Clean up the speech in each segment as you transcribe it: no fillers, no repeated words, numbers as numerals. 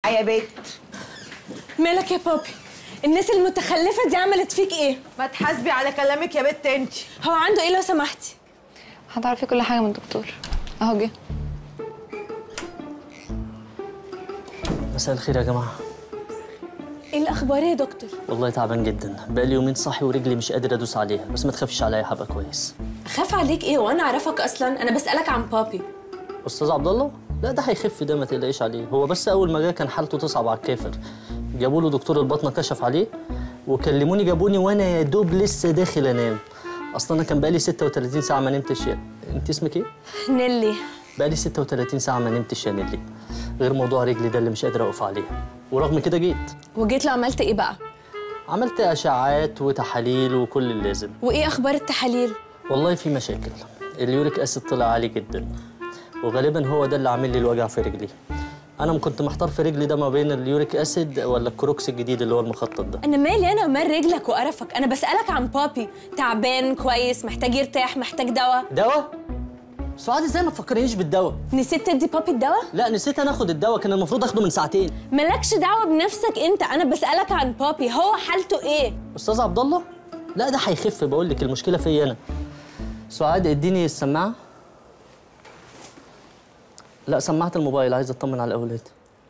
يا بت. مالك يا بابي؟ الناس المتخلفه دي عملت فيك ايه؟ ما تحاسبي على كلامك يا بت انت. هو عنده ايه لو سمحتي؟ هتعرفي كل حاجه من الدكتور اهو جه. مساء الخير يا جماعه. ايه الاخبار يا دكتور؟ والله تعبان جدا، بقالي يومين صاحي ورجلي مش قادر ادوس عليها، بس ما تخافيش عليا هبقى كويس. اخاف عليك ايه وانا اعرفك اصلا؟ انا بسالك عن بابي. استاذ عبد الله؟ لا ده هيخف، ده ما تقلقيش عليه، هو بس اول ما جه كان حالته تصعب على الكافر. جابوا له دكتور الباطنه كشف عليه وكلموني جابوني وانا يا دوب لسه داخل انام. اصلا انا كان بقالي 36 ساعه ما نمتش. انت اسمك ايه؟ نيلي. بقالي 36 ساعه ما نمتش يا نيلي، غير موضوع رجلي ده اللي مش قادر اقف عليه، ورغم كده جيت. وجيت له عملت ايه بقى؟ عملت اشعاعات وتحاليل وكل اللازم. وايه اخبار التحاليل؟ والله في مشاكل، اليوريك اسيد طلع عالي جدا، وغالبا هو ده اللي عامل لي الوجع في رجلي. انا كنت محتار في رجلي ده ما بين اليوريك اسيد ولا الكروكس الجديد اللي هو المخطط ده. انا مالي انا ومال رجلك وقرفك؟ انا بسالك عن بابي، تعبان كويس، محتاج يرتاح، محتاج دواء. دواء؟ سعاد ازاي ما تفكرنيش بالدواء؟ نسيت تدي بابي الدواء؟ لا نسيت انا اخد الدواء، كان المفروض اخده من ساعتين. مالكش دعوه بنفسك انت، انا بسالك عن بابي، هو حالته ايه؟ استاذ عبد الله؟ لا ده هيخف، بقول لك المشكله فيا انا. سعاد اديني السماعه. لا سماعه الموبايل، عايز اطمن على الاولاد.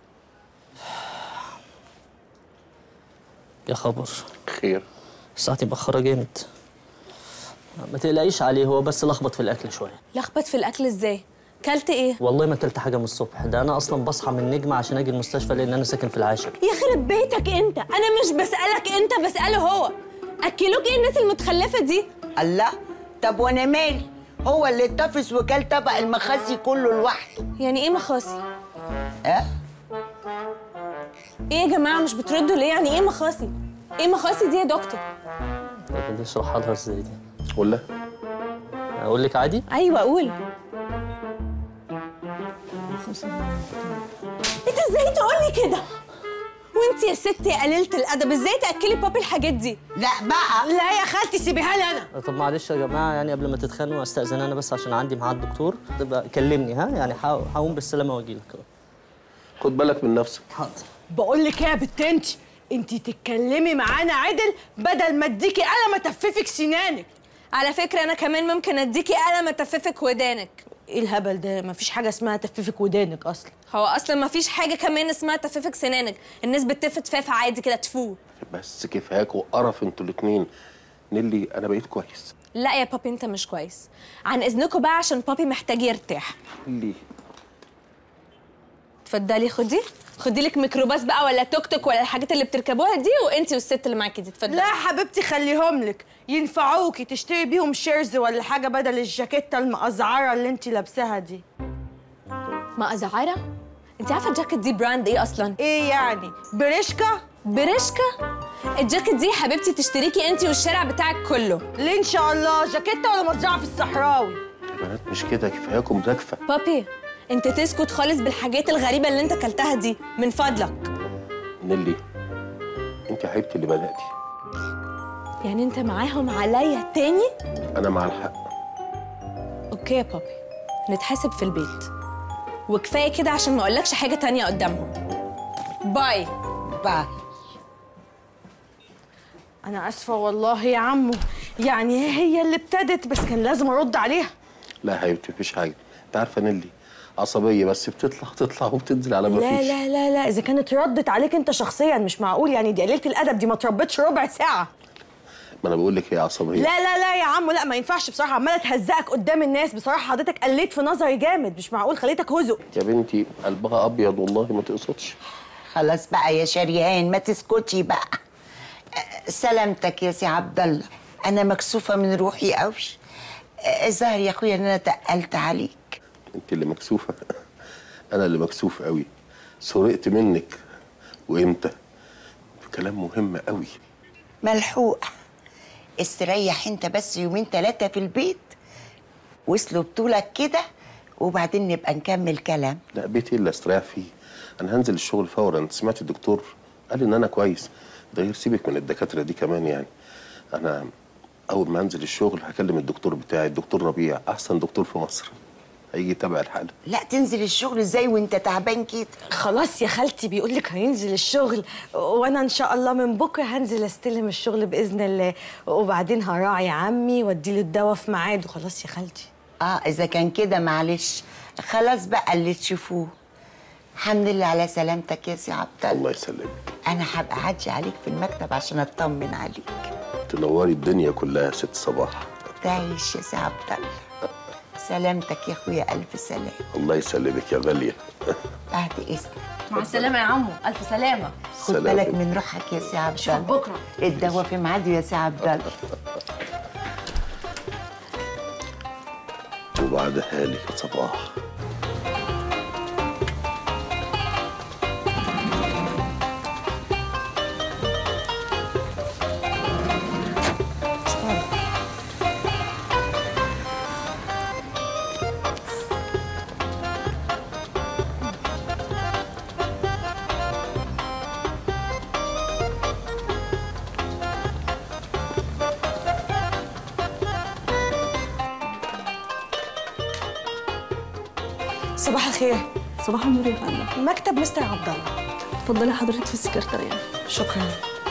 يا خبر. خير. ساعتي مأخرة جامد. ما تقلقيش عليه، هو بس لخبط في الاكل شويه. لخبط في الاكل ازاي؟ كلت ايه؟ والله ما كلت حاجه من الصبح، ده انا اصلا بصحى من النجمه عشان اجي المستشفى لان انا ساكن في العاشر. يخرب بيتك انت، انا مش بسالك انت، بساله هو. اكلوك ايه الناس المتخلفه دي؟ الله، طب وانا مالي؟ هو اللي اتفس وكل طبق المخاسي كله لوحده. يعني ايه مخاصي؟ اه؟ ايه يا جماعه مش بتردوا ليه؟ يعني ايه مخاصي؟ ايه مخاصي دي يا دكتور؟ دي اشرحها لها ازاي دي؟ ولا اقول لك عادي؟ ايوه قول. انت ازاي تقولي كده؟ وانت يا ست يا قليله الادب ازاي تاكلي بابي الحاجات دي؟ لا بقى. لا يا خالتي سيبيها لي انا. طب معلش يا جماعه، يعني قبل ما تتخانقوا استاذن انا بس عشان عندي ميعاد دكتور، تبقى كلمني ها، يعني هقوم بالسلامه واجي لك. خد بالك من نفسك. حاضر. بقول لك ايه يا بت انت تتكلمي معانا عدل بدل ما اديكي قلم اتففك سنانك. على فكره انا كمان ممكن اديكي قلم اتففك ودانك. ايه الهبل ده؟ مفيش حاجه اسمها تففك ودانك اصلا. هو اصلا مفيش حاجه كمان اسمها تففك سنانك، الناس بتف تفاف عادي كده تفو. بس كفاك وقرف انتوا الاتنين. نيلي انا بقيت كويس. لا يا بابي انت مش كويس، عن اذنكم بقى عشان بابي محتاج يرتاح. ليه؟ اتفضلي خدي لك ميكروباص بقى ولا توك توك ولا الحاجات اللي بتركبوها دي، وانتي والست اللي معاكي دي اتفضلي. لا يا حبيبتي خليهم لك، ينفعوكي تشتري بيهم شيرز ولا حاجه بدل الجاكيته المقزعره اللي انت لابساها دي. مقزعره؟ انت عارفه الجاكيت دي براند ايه اصلا؟ ايه يعني؟ بريشكا؟ بريشكا؟ الجاكيت دي حبيبتي تشتريكي انتي والشارع بتاعك كله. ليه ان شاء الله؟ جاكيته ولا مزرعه في الصحراوي؟ يا بنات مش كده، كفاياكم زكفه. بابي انت تسكت خالص بالحاجات الغريبه اللي انت اكلتها دي من فضلك. نيلي انت يا حبيبتي اللي بدأتي. يعني انت معاهم عليا تاني؟ انا مع الحق. اوكي يا بابي نتحاسب في البيت، وكفايه كده عشان ما اقولكش حاجه تانية قدامهم. باي. باي. انا اسفه والله يا عمو، يعني هي اللي ابتدت بس كان لازم ارد عليها. لا يا حبيبتي مفيش حاجه، انت عارفه نيلي عصبيه بس بتطلع وبتنزل على ما فيش. لا اذا كانت ردت عليك انت شخصيا مش معقول، يعني دي قليله الادب، دي ما تربتش ربع ساعه. ما انا بقول لك هي عصبيه. لا يا عمو، لا ما ينفعش بصراحه، عماله تهزقك قدام الناس. بصراحه حضرتك قليت في نظري جامد، مش معقول خليتك هزق. يا بنتي قلبها ابيض والله ما تقصدش. خلاص بقى يا شريهان ما تسكتي بقى. سلامتك يا سي عبد الله، انا مكسوفه من روحي قوي. الظاهر يا اخويا ان انا تقلت عليك. انت اللي مكسوفه. انا اللي مكسوف قوي. سرقت منك. وامتى؟ في كلام مهم قوي. ملحوقه. استريح انت بس يومين 3 في البيت، وصلوا بطولك كده، وبعدين نبقى نكمل كلام. لا بيتي اللي استريح فيه، انا هنزل الشغل فورا. انت سمعت الدكتور قال ان انا كويس. ده غير سيبك من الدكاتره دي كمان، يعني انا اول ما انزل الشغل هكلم الدكتور بتاعي، الدكتور ربيع، احسن دكتور في مصر. هيجي تبع الحاله. لا تنزل الشغل ازاي وانت تعبان كده؟ خلاص يا خالتي بيقول لك هينزل الشغل، وانا ان شاء الله من بكره هنزل استلم الشغل باذن الله، وبعدين هراعي عمي واديله الدواء في ميعاده. خلاص يا خالتي. اذا كان كده معلش، خلاص بقى اللي تشوفوه. الحمد لله على سلامتك يا سي عبد الله. الله يسلمك. انا هبقى اعدي عليك في المكتب عشان اطمن عليك. تنوري الدنيا كلها يا ست صباح. تعيش يا سي عبد الله. سلامتك يا اخويا، الف سلام. الله يسلمك يا غاليه. بعد اذنك. مع السلامه يا عمو، الف سلامه. خد بالك من روحك يا سي عبد الله. بكره الدواء في ميعاده يا سي عبد الله. وبعدها لك يا صباح. صباح الخير. صباح النور يا فندم. مكتب مستر عبد الله. اتفضلي حضرتك في السكرتاريه. شكرا.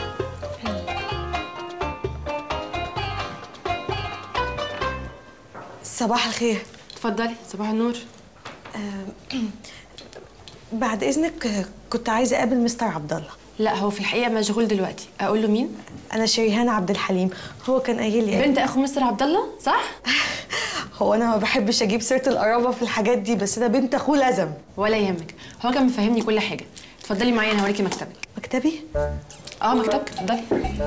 صباح الخير. اتفضلي. صباح النور. بعد اذنك كنت عايزه اقابل مستر عبد الله. لا هو في الحقيقه مشغول دلوقتي. اقول له مين؟ انا شريهان عبد الحليم. هو كان قايل لي بنت اخو مستر عبد الله صح؟ هو انا ما بحبش اجيب سيره القرابه في الحاجات دي، بس ده بنت اخوه لازم. ولا يهمك، هو كان مفهمني كل حاجه. اتفضلي معايا انا هوريكي مكتبك. مكتبي؟ مكتبك. اتفضلي.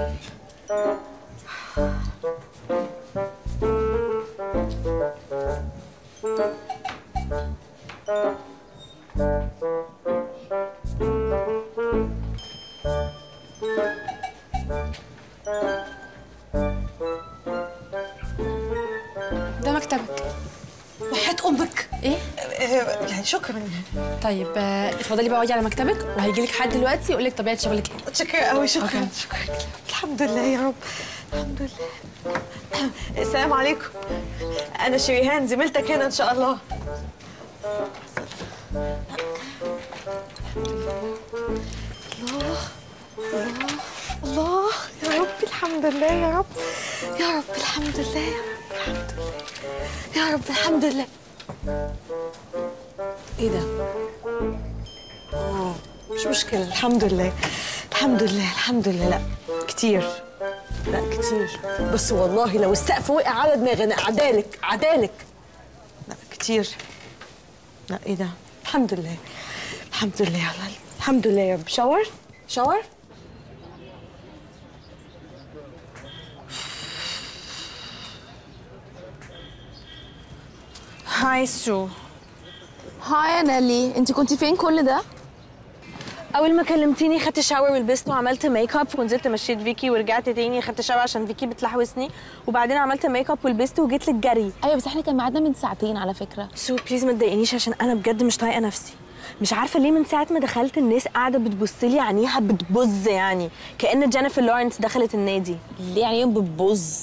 ده مكتبك. وحياة امك. ايه؟ يعني شكرا. طيب اتفضلي بقى اقعدي على مكتبك، وهيجي لك حد دلوقتي يقول لك طبيعه شغلك ايه. شكرا قوي. شكرا. أوكي. شكرا. الحمد لله يا رب. الحمد لله. السلام عليكم. انا شريهان زميلتك هنا ان شاء الله. الله الله الله يا رب. الحمد لله يا رب. يا رب الحمد لله. يا رب الحمد لله. يا رب الحمد لله. ايه ده؟ مش مشكلة. الحمد لله. الحمد لله. الحمد لله. لا كتير. لا كتير. بس والله لو السقف وقع على دماغي انا عدالك عدالك. لا كتير. لا ايه ده؟ الحمد لله. الحمد لله. يلا الحمد لله يا رب. شاور شاور. هاي سو. هاي يا نيلي، انت كنتي فين كل ده؟ اول ما كلمتيني خدت شاور ولبست وعملت ميك اب ونزلت مشيت فيكي ورجعت تاني خدت شاور عشان فيكي بتلحوسني، وبعدين عملت ميك اب ولبست وجيت لك جري. ايوه بس احنا كان ميعادنا من ساعتين على فكره. سو بليز ما تضايقنيش عشان انا بجد مش طايقه نفسي. مش عارفه ليه من ساعه ما دخلت الناس قاعده بتبص لي عينيها بتبظ، يعني كأن جينيفر لورنس دخلت النادي. ليه يعني يوم بتبظ؟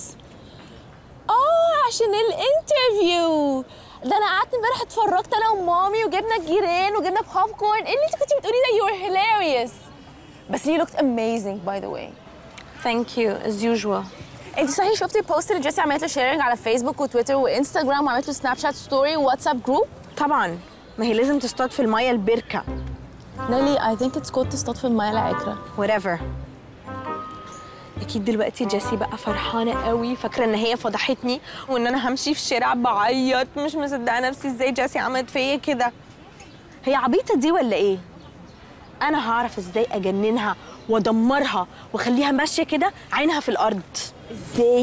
عشان الانترفيو ده. انا قعدت امبارح اتفرجت انا ومامي وجبنا الجيران وجبنا بوب كورن. ايه اللي انت كنتي بتقولي ده؟ you're hilarious. بس you looked amazing by the way. Thank you as usual. انت صحيح شفتي البوست اللي جيسي عملت له شيرنج على فيسبوك وتويتر وانستغرام وعملت له سناب شات ستوري وواتساب جروب؟ طبعا، ما هي لازم تصطاد في الميه البركه. نيلي I think it's good تصطاد في الميه العكره. whatever. اكيد دلوقتي جيسي بقى فرحانه قوي، فاكره ان هي فضحتني وان انا همشي في الشارع بعيط مش مصدقه نفسي ازاي جيسي عملت فيا كده. هي عبيطه دي ولا ايه؟ انا هعرف ازاي اجننها وادمرها واخليها ماشيه كده عينها في الارض. ازاي؟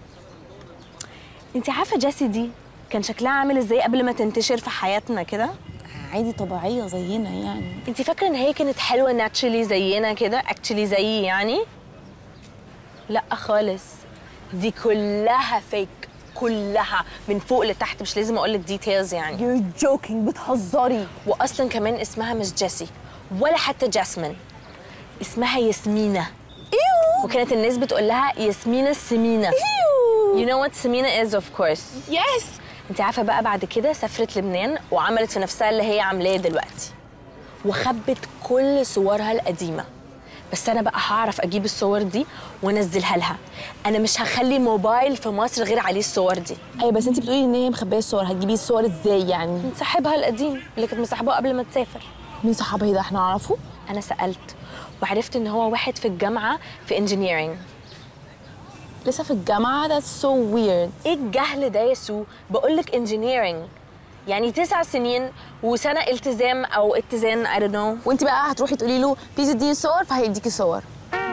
انت عارفه جيسي دي كان شكلها عامل ازاي قبل ما تنتشر في حياتنا كده؟ عادي طبيعيه زينا يعني. انت فاكره ان هي كانت حلوه ناتشلي زينا كده، اكشلي زيي يعني؟ لا خالص، دي كلها فيك، كلها من فوق لتحت، مش لازم اقول لك ديتيلز يعني. You're joking. بتهزري. واصلا كمان اسمها مش جيسي ولا حتى جاسمين، اسمها ياسمينة. وكانت الناس بتقول لها ياسمينة السمينة. You know what سمينة is of course. Yes. انت عارفه بقى بعد كده سافرت لبنان وعملت في نفسها اللي هي عاملاه دلوقتي وخبت كل صورها القديمه. بس انا بقى هعرف اجيب الصور دي وانزلها لها. انا مش هخلي موبايل في مصر غير عليه الصور دي. ايوه بس انت بتقولي ان هي مخبيه الصور، هتجيبي الصور ازاي يعني؟ من صاحبها القديم اللي كانت مصاحباه قبل ما تسافر. مين صاحبها ده؟ احنا نعرفه؟ انا سالت وعرفت ان هو واحد في الجامعه في انجينيرنج. لسه في الجامعه؟ that's so weird. ايه الجهل ده يا سو؟ بقولك انجينيرنج يعني 9 سنين وسنه التزام او اتزان I don't know. وانت بقى هتروحي تقولي له بليز اديني صور فهيديكي صور.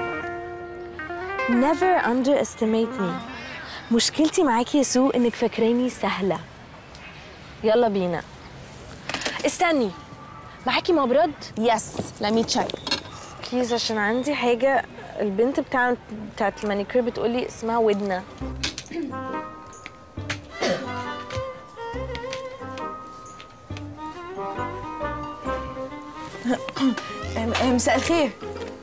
never underestimate me. مشكلتي معاكي يا سو انك فاكراني سهله. يلا بينا. استني، معاكي مبرد؟ يس let me check. بليز عشان عندي حاجه. البنت بتاعت المانيكير بتقولي اسمها ودنه. مساء الخير.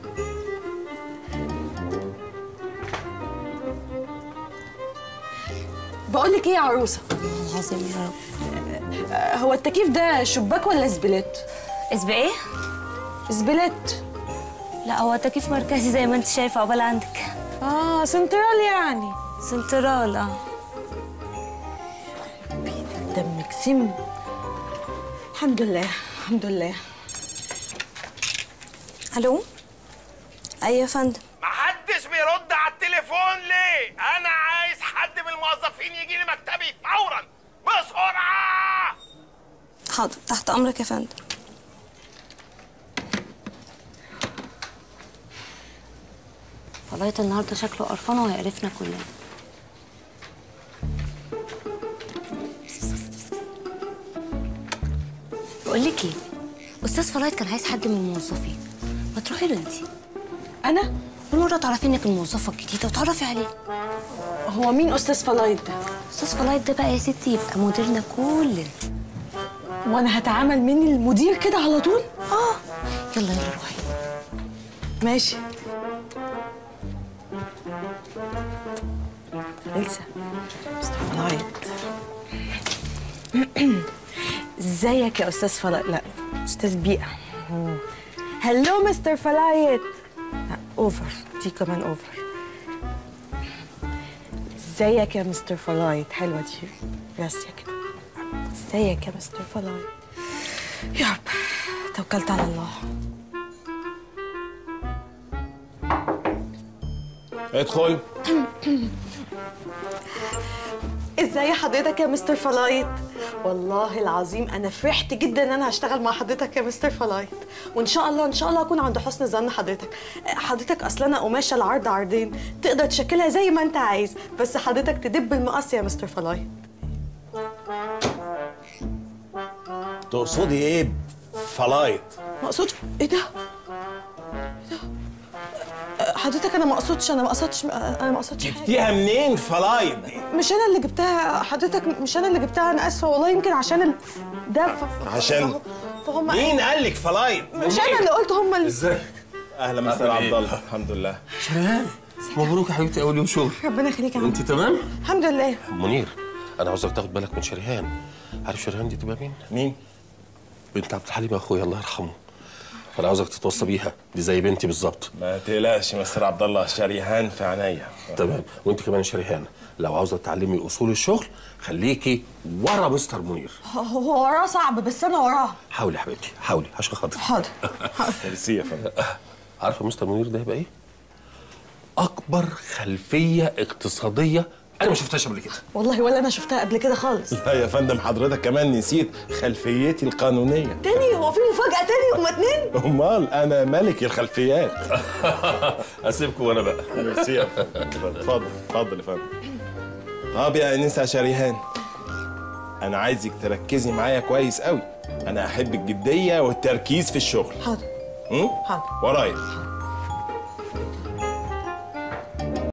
بقول لك ايه يا عروسه؟ العظيم يا رب. هو التكييف ده شباك ولا زبلت؟ ايه؟ زبلت. لا هو تكييف مركزي زي ما انت شايفه عقبال عندك. سنترال يعني. سنترال. دمك سم. الحمد لله الحمد لله. الو. ايوه يا فندم. محدش بيرد على التليفون ليه؟ انا عايز حد من الموظفين يجي لي مكتبي فورا بسرعه. حاضر تحت امرك يا فندم. فلايت النهارده شكله قرفان وهيقرفنا كلنا. بقول لك ايه؟ استاذ فلايت كان عايز حد من الموظفين، ما تروحي له انت. انا؟ بالمره تعرفي انك الموظفه الجديده وتعرفي عليه. هو مين استاذ فلايت ده؟ استاذ فلايت ده بقى يا ستي يبقى مديرنا كلنا. وانا هتعامل مني المدير كده على طول؟ يلا يلا روحي. ماشي. إلسا مستر فلايت. ازيك يا استاذ فلايت؟ لا استاذ بيئه. هلو مستر فلايت. لا اوفر، دي كمان اوفر. ازيك يا مستر فلايت؟ حلوه دي راسيه كده. ازيك يا مستر فلايت؟ يا رب توكلت على الله. ادخل. ازاي حضرتك يا مستر فلايت؟ والله العظيم انا فرحت جدا ان انا هشتغل مع حضرتك يا مستر فلايت، وان شاء الله ان شاء الله اكون عند حسن ظن حضرتك. حضرتك اصلا انا قماشه العرض عرضين تقدر تشكلها زي ما انت عايز، بس حضرتك تدب المقص يا مستر فلايت. تقصدي ايه فلايت؟ ما اقصدش. ايه ده؟ حضرتك انا ما اقصدش انا ما قصدتش حاجه. جبتيها منين فلايت دي؟ مش انا اللي جبتها حضرتك، مش انا اللي جبتها، انا اسفه والله. يمكن عشان ده عشان فهم. مين قال لك فلايت؟ مش انا اللي قلت، هم اللي. ازيك؟ اهلا مستر عبد الله. الحمد لله. شريهان مبروك يا حبيبتي اول يوم شغل. ربنا يخليك يا عم. انت تمام؟ الحمد لله. منير انا عاوزك تاخد بالك من شريهان. عارف شريهان دي تبقى مين؟ مين؟ بنت عبد الحليم اخويا الله يرحمه. فانا عاوزك تتوصى بيها، دي زي بنتي بالظبط. ما تقلقش مستر عبد الله، شريهان في عينيا. تمام. وانت كمان شريهان لو عاوزه تتعلمي اصول الشغل خليكي ورا مستر منير. هو وراه صعب بس انا وراه. حاولي يا حبيبتي حاولي عشان خاطري. حاضر. ميرسي يا فندم. عارفه مستر منير ده هيبقى ايه؟ اكبر خلفيه اقتصاديه انا ما شفتهاش قبل كده. والله ولا انا شفتها قبل كده خالص. لا يا فندم حضرتك كمان نسيت خلفيتي القانونيه. تاني؟ هو في مفاجأة تاني؟ هما اتنين؟ امال انا ملك الخلفيات. اسيبكم وانا بقى. ميرسي يا فندم. اتفضل اتفضل يا فندم. طب يا انسه شريهان، انا عايزك تركزي معايا كويس قوي. انا احب الجديه والتركيز في الشغل. حاضر. حاضر. ورايا.